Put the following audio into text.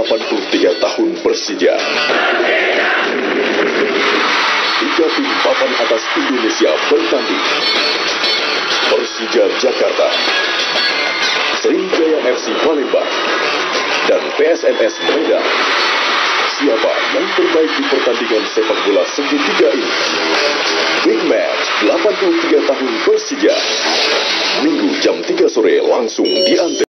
83 tahun Persija. 3 tim papan atas Indonesia bertanding. Persija Jakarta, Sriwijaya FC Palembang, dan PSMS Medan. Siapa yang terbaik di pertandingan sepak bola segitiga ini? Big Match 83 tahun Persija. Minggu jam 3 sore langsung di Antv.